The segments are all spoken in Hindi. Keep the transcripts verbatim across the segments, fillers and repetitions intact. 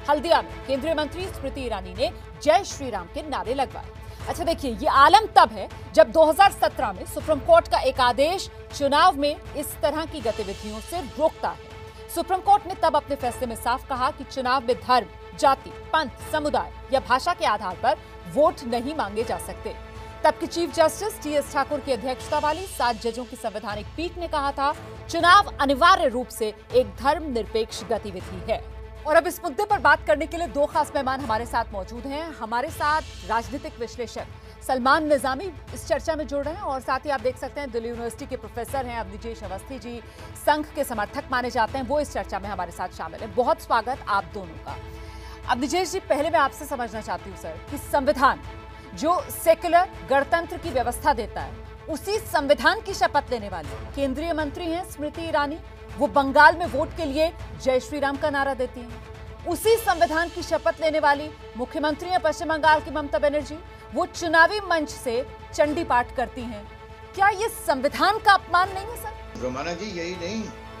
हल्दिया में केंद्रीय मंत्री स्मृति ईरानी ने जय श्री राम के नारे लगवाए। अच्छा देखिए, ये आलम तब है जब दो हज़ार सत्रह में सुप्रीम कोर्ट का एक आदेश चुनाव में इस तरह की गतिविधियों से रोकता है। सुप्रीम कोर्ट ने तब अपने फैसले में साफ कहा कि चुनाव में धर्म, जाति, पंथ, समुदाय या भाषा के आधार पर वोट नहीं मांगे जा सकते। तब के chief justice T S Thakur की अध्यक्षता वाली सात जजों की संवैधानिक पीठ ने कहा था, चुनाव अनिवार्य रूप से एक धर्मनिरपेक्ष गतिविधि है। और अब इस मुद्दे पर बात करने के लिए दो खास मेहमान हमारे साथ मौजूद हैं। हमारे साथ राजनीतिक विश्लेषक सलमान निजामी इस चर्चा में जुड़ रहे हैं और साथ ही आप देख सकते हैं दिल्ली यूनिवर्सिटी के प्रोफेसर हैं अवनिजेश अवस्थी जी, संघ के समर्थक माने जाते हैं, वो इस चर्चा में हमारे साथ शामिल है। बहुत स्वागत आप दोनों का। अवनिजेश जी, पहले मैं आपसे समझना चाहती हूँ सर कि संविधान जो सेक्युलर गणतंत्र की व्यवस्था देता है, उसी संविधान की शपथ लेने वाली केंद्रीय मंत्री हैं स्मृति ईरानी। वो बंगाल में वोट के लिए जय श्री राम का नारा देती हैं। उसी संविधान की शपथ लेने वाली मुख्यमंत्री हैं पश्चिम बंगाल की ममता बनर्जी, वो चुनावी मंच से चंडी पाठ करती हैं। क्या ये संविधान का अपमान नहीं है सर? रोमाना जी, यही नहीं,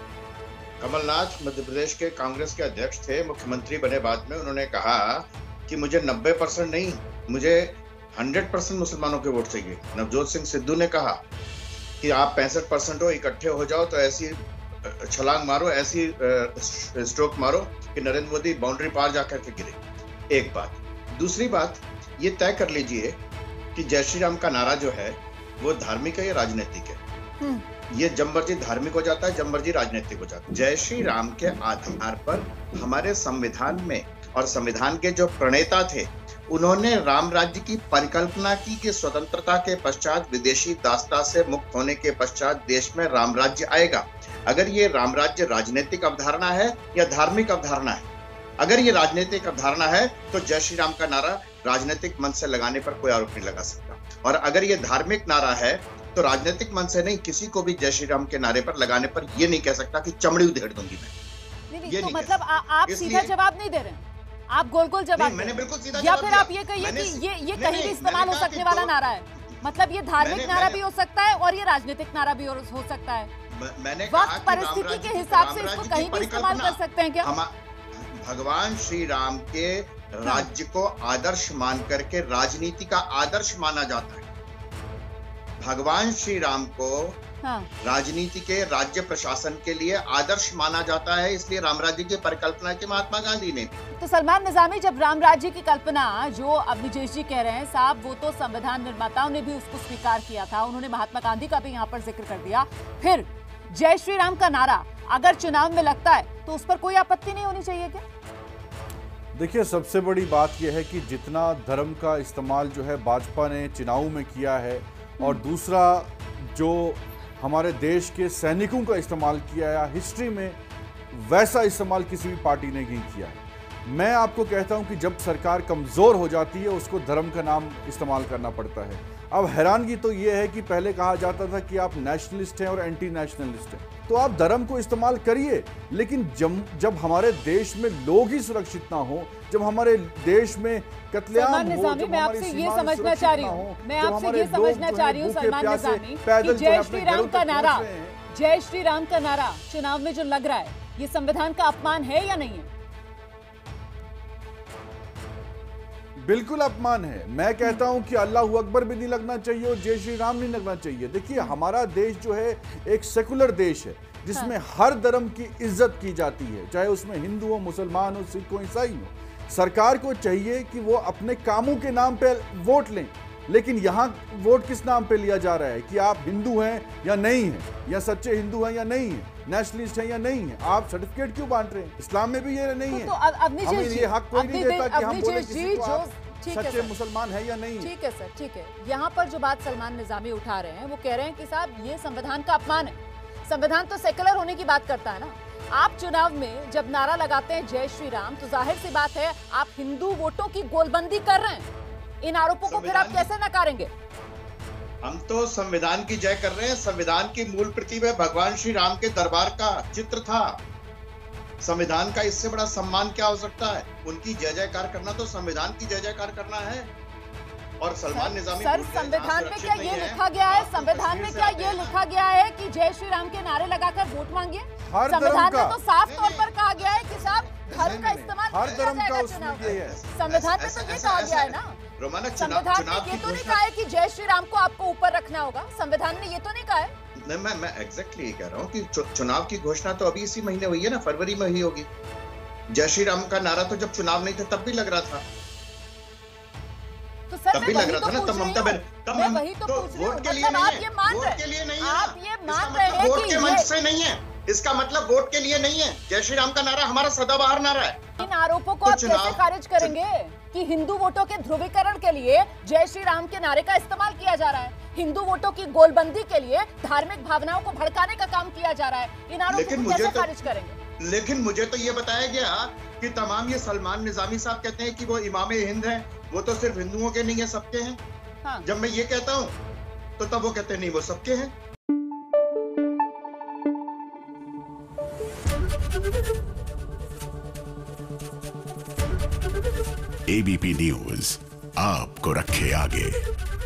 कमलनाथ मध्य प्रदेश के कांग्रेस के अध्यक्ष थे, मुख्यमंत्री बने बाद में। उन्होंने कहा कि मुझे नब्बे परसेंट नहीं, मुझे हंड्रेड परसेंट मुसलमानों के वोट चाहिए। नवजोत सिंह सिद्धू ने कहा कि आप पैंसठ परसेंट हो, इकट्ठे हो जाओ तो ऐसी छलांग मारो, ऐसी स्ट्रोक मारो कि नरेंद्र मोदी बाउंड्री पार जाकर के गिरे। एक बात। दूसरी बात, ये तय कर लीजिए कि जय श्री राम का नारा जो है वो धार्मिक है या राजनीतिक है। ये जब मर्जी धार्मिक हो जाता है, जब मर्जी राजनीतिक हो जाता है। जय श्री राम के आधार पर हमारे संविधान में, और संविधान के जो प्रणेता थे, उन्होंने राम राज्य की परिकल्पना की कि स्वतंत्रता के पश्चात विदेशी दासता से मुक्त होने के पश्चात देश में राम राज्य आएगा। अगर ये राम राज्य राजनीतिक अवधारणा है या धार्मिक अवधारणा है, अगर ये राजनीतिक अवधारणा है तो जय श्री राम का नारा राजनीतिक मंच से लगाने पर कोई आरोप नहीं लगा सकता, और अगर ये धार्मिक नारा है तो राजनीतिक मंच से नहीं, किसी को भी जय श्री राम के नारे पर लगाने पर ये नहीं कह सकता कि चमड़ी उधेड़ दूंगी मैं। नहीं, नहीं, ये तो नहीं मतलब आ, आप सीधा जवाब नहीं दे रहे हैं, आप गोल गोल जवाब। मैंने बिल्कुल सीधा या फिर आप ये कहिए कि ये ये कहीं भी इस्तेमाल हो सकने वाला नारा है, मतलब ये धार्मिक नारा भी हो सकता है और ये राजनीतिक नारा भी हो सकता है। मैंने वक्त परिस्थिति के हिसाब से इसको कहीं भी इस्तेमाल कर सकते हैं क्या? भगवान श्री राम के राज्य को आदर्श मान करके राजनीति का आदर्श माना जाता है। भगवान श्री राम को हाँ। राजनीति के, राज्य प्रशासन के लिए आदर्श माना जाता है, इसलिए राम राज्य की परिकल्पना की महात्मा गांधी ने। तो सलमान निजामी, जब राम राज्य की कल्पना जो अवनिजेश जी कह रहे हैं साहब, वो तो संविधान निर्माताओं ने भी उसको स्वीकार किया था, उन्होंने महात्मा गांधी का भी यहाँ पर जिक्र कर दिया। फिर जय श्री राम का नारा अगर चुनाव में लगता है तो उस पर कोई आपत्ति नहीं होनी चाहिए क्या? देखिए, सबसे बड़ी बात यह है कि जितना धर्म का इस्तेमाल जो है भाजपा ने चुनाव में किया है, और दूसरा जो हमारे देश के सैनिकों का इस्तेमाल किया है हिस्ट्री में, वैसा इस्तेमाल किसी भी पार्टी ने नहीं किया है। मैं आपको कहता हूं कि जब सरकार कमज़ोर हो जाती है उसको धर्म का नाम इस्तेमाल करना पड़ता है। अब हैरानगी तो ये है कि पहले कहा जाता था कि आप नेशनलिस्ट हैं और एंटी नेशनलिस्ट हैं, तो आप धर्म को इस्तेमाल करिए, लेकिन जब जब हमारे देश में लोग ही सुरक्षित ना हो, जब हमारे देश में कत्लेआम हो, जब मैं आपसे ये समझना चाह रही हूँ मैं आपसे ये समझना चाह रही हूँ सलमान निजामी कि जय श्री राम का नारा जय श्री राम का नारा चुनाव में जो लग रहा है, ये संविधान का अपमान है या नहीं है? बिल्कुल अपमान है। मैं कहता हूं कि अल्लाह अकबर भी नहीं लगना चाहिए और जय श्री राम नहीं लगना चाहिए। देखिए, हमारा देश जो है एक सेकुलर देश है जिसमें हाँ। हर धर्म की इज्जत की जाती है, चाहे उसमें हिंदू हो, मुसलमान हो, सिख हो, ईसाई हो। सरकार को चाहिए कि वो अपने कामों के नाम पे वोट लें, लेकिन यहाँ वोट किस नाम पे लिया जा रहा है कि आप हिंदू हैं या नहीं हैं, या सच्चे हिंदू हैं या नहीं हैं, नेशनलिस्ट हैं या नहीं है। आप सर्टिफिकेट क्यों बांट रहे हैं? इस्लाम में भी ये नहीं है। तो हमें ये हक कोई नहीं देता कि हम बोले किसी को आप सच्चे मुसलमान है या नहीं। ठीक है सर, ठीक है। यहाँ पर जो बात सलमान निजामी उठा रहे हैं वो कह रहे हैं कि साहब ये संविधान का अपमान है। संविधान तो सेकुलर होने की बात करता है ना। आप चुनाव में जब नारा लगाते हैं जय श्री राम, तो जाहिर सी बात है आप हिंदू वोटों की गोलबंदी कर रहे हैं। इन आरोपों को फिर आप कैसे नकारेंगे? हम तो संविधान की जय कर रहे हैं। संविधान की मूल प्रति में भगवान श्री राम के दरबार का चित्र था। संविधान का इससे बड़ा सम्मान क्या हो सकता है? उनकी जय जयकार करना तो संविधान की जय जयकार करना है। और सलमान निजामी सर, संविधान में क्या ये लिखा गया है? संविधान में क्या ये लिखा गया है कि जय श्री राम के नारे लगाकर वोट मांगिए? संविधान में तो साफ तौर पर कहा गया है कि साहब धर्म का इस्तेमाल हर नहीं किया धर्म का जाएगा उसमें चुनाव ये में। है। संविधान में ऐसा- तो ये ऐसा- कहा ऐसा गया है है। ना। रोमाना चुनाव संविधान चुनाव ने ये की तो नहीं घोषणा- कहा है कि जय श्री राम को आपको ऊपर रखना होगा। संविधान ने ये तो नहीं कहा है। नहीं, मैं मैं एग्जैक्टली ये कह रहा हूँ कि चु- चुनाव की घोषणा तो अभी इसी महीने हुई है ना, फरवरी में ही होगी। जय श्री राम का नारा तो जब चुनाव नहीं था तब भी लग रहा था, तो सर तब मैं भी लग वही रहा तो था ना, पूछ तब रही ममता हूँ। बहन तब मैं हम- वही तो तो पूछ रही वोट हूँ। के लिए मतलब नहीं आप है, ये मान वोट रहे के लिए नहीं है आप ना। ये इसका मान रहे मतलब हैं वोट कि के मंच ये से नहीं है, इसका मतलब वोट के लिए नहीं है। जय श्री राम का नारा हमारा सदाबहार नारा है। इन आरोपों को तो आप कैसे चुनाव- खारिज करेंगे कि हिंदू वोटों के ध्रुवीकरण के लिए जय श्री राम के नारे का इस्तेमाल किया जा रहा है, हिंदू वोटों की गोलबंदी के लिए धार्मिक भावनाओं को भड़काने का काम किया जा रहा है। इन आरोपों लेकिन को मुझे कैसे तो- खारिज करेंगे? लेकिन मुझे तो ये बताया गया कि तमाम ये सलमान निजामी साहब कहते हैं कि वो इमाम हिंद हैं, वो तो सिर्फ हिंदुओं के नहीं है, सबके हैं। हाँ। जब मैं ये कहता हूँ तो तब वो कहते हैं नहीं वो सबके हैं। एबीपी न्यूज आपको रखे आगे।